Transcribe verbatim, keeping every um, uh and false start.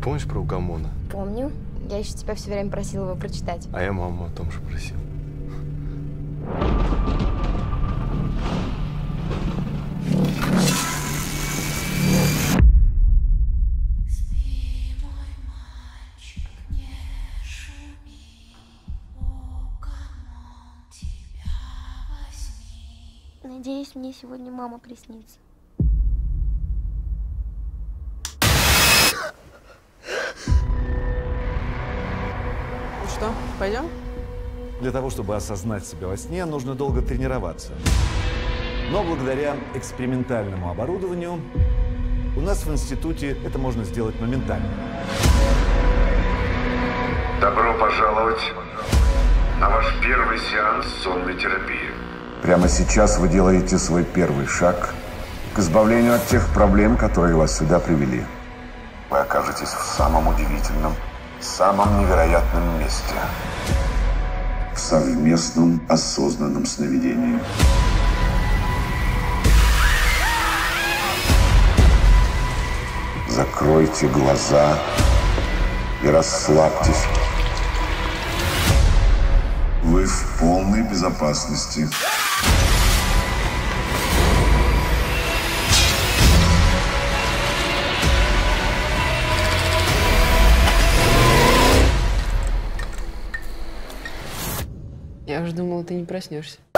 помнишь про Укамона? Помню. Я еще тебя все время просила его прочитать. А я маму о том же просил. Надеюсь, мне сегодня мама приснится. Ну что, пойдем? Для того, чтобы осознать себя во сне, нужно долго тренироваться. Но благодаря экспериментальному оборудованию у нас в институте это можно сделать моментально. Добро пожаловать на ваш первый сеанс сонной терапии. Прямо сейчас вы делаете свой первый шаг к избавлению от тех проблем, которые вас сюда привели. Вы окажетесь в самом удивительном, самом невероятном месте. В совместном осознанном сновидении. Закройте глаза и расслабьтесь. Вы в полной безопасности. Я уже думала, ты не проснешься.